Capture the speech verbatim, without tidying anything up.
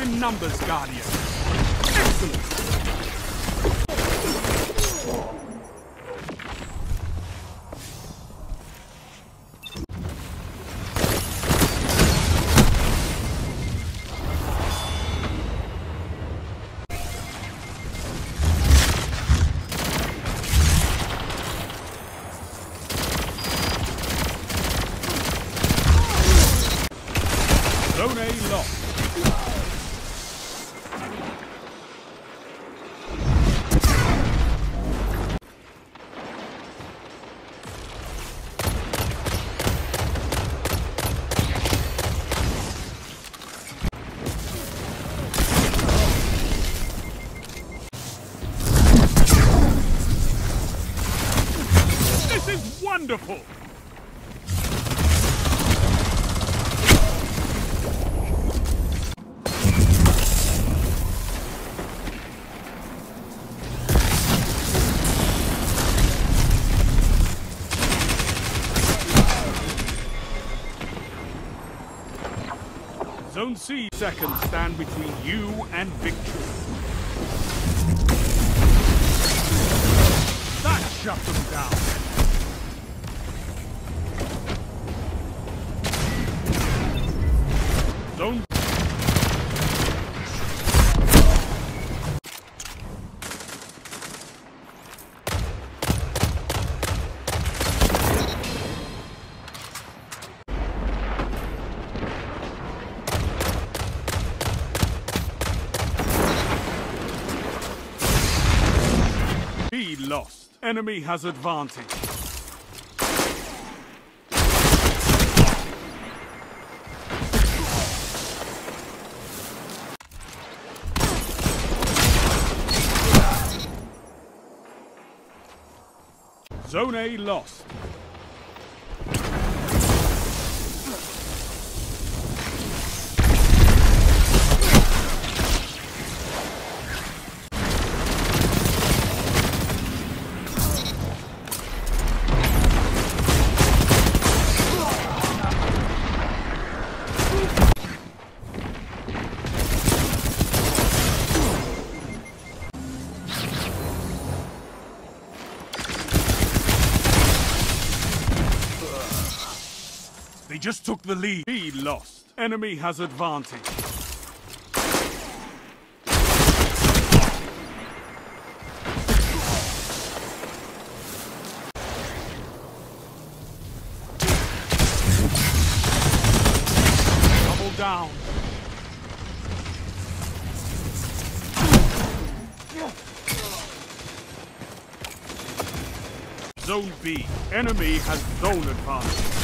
in numbers, Guardian. Excellent. Zone A lost. This is wonderful! Zone C seconds stand between you and victory. That shut them down. Zone B lost. Enemy has advantage. Zone A lost. They just took the lead. B lost. Enemy has advantage. Double down. Zone B. Enemy has zone advantage.